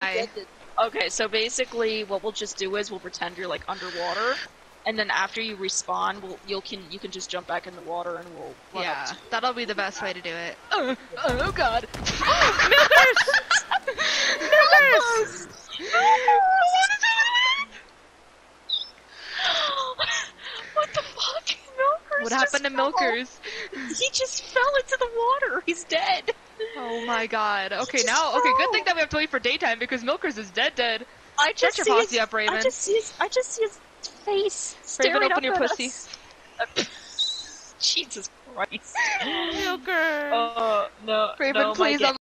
Okay, so basically what we'll just do is we'll pretend you're like underwater, and then after you respawn, you can just jump back in the water and we'll run up to that'll be the best way to do it. Oh god. Milkers! Milkers! What the fuck? Milkers What happened to Milkers? He just fell into the water. He's dead. Oh my god. Okay, good thing that we have to wait for daytime because Milkers is dead. I just Shut your posse up, Raven. I just see his face staring Raven, open up your at pussy. us. Jesus Christ. Milkers. No. Raven, please